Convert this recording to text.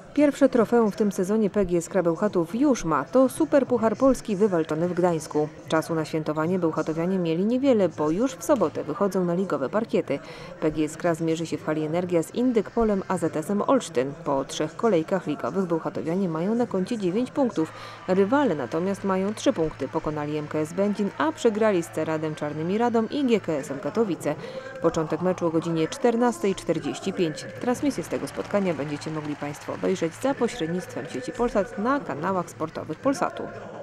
Pierwsze trofeum w tym sezonie PGS Bełchatów już ma. To Superpuchar Polski wywalczony w Gdańsku. Czasu na świętowanie bełchatowianie mieli niewiele, bo już w sobotę wychodzą na ligowe parkiety. PGS zmierzy się w hali Energia z Indykpolem AZS-em Olsztyn. Po 3 kolejkach ligowych bełchatowianie mają na koncie 9 punktów. Rywale natomiast mają 3 punkty. Pokonali MKS Będzin, a przegrali z Ceradem Czarnymi Radom i GKS-em Katowice. Początek meczu o godzinie 14:45. Transmisję z tego spotkania będziecie mogli Państwo obejrzeć za pośrednictwem sieci Polsat na kanałach sportowych Polsatu.